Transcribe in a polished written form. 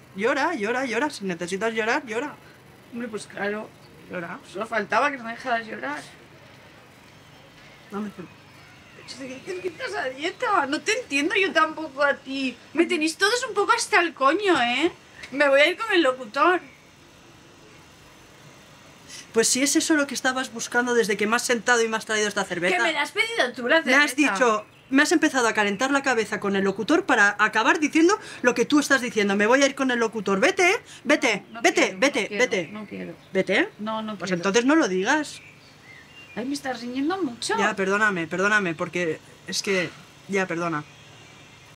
Llora, llora, llora. Si necesitas llorar, llora. Hombre, pues claro. Llora. Solo faltaba que no me dejaras llorar. No me... ¿Qué estás a dieta? No te entiendo yo tampoco a ti. Me tenéis todos un poco hasta el coño, ¿eh? Me voy a ir con el locutor. Pues si es eso lo que estabas buscando desde que me has sentado y me has traído esta cerveza. Que me la has pedido tú la cerveza. Me has dicho, me has empezado a calentar la cabeza con el locutor para acabar diciendo lo que tú estás diciendo. Me voy a ir con el locutor. Vete, vete, No vete, quiero, vete, no quiero, vete. No quiero. ¿Vete? No Pues quiero. entonces no lo digas. Ay, me estás riñendo mucho. Ya, perdóname, perdóname, porque es que... Ya, perdona.